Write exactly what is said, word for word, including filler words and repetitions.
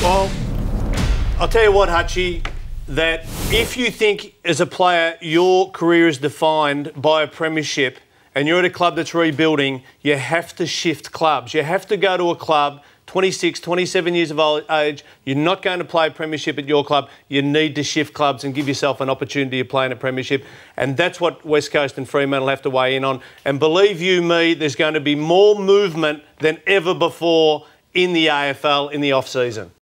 Well, I'll tell you what, Hutchie, that if you think as a player your career is defined by a premiership and you're at a club that's rebuilding, you have to shift clubs. You have to go to a club, twenty-six, twenty-seven years of old age, you're not going to play a premiership at your club. You need to shift clubs and give yourself an opportunity to play in a premiership. And that's what West Coast and Fremantle have to weigh in on. And believe you me, there's going to be more movement than ever before in the A F L in the off-season.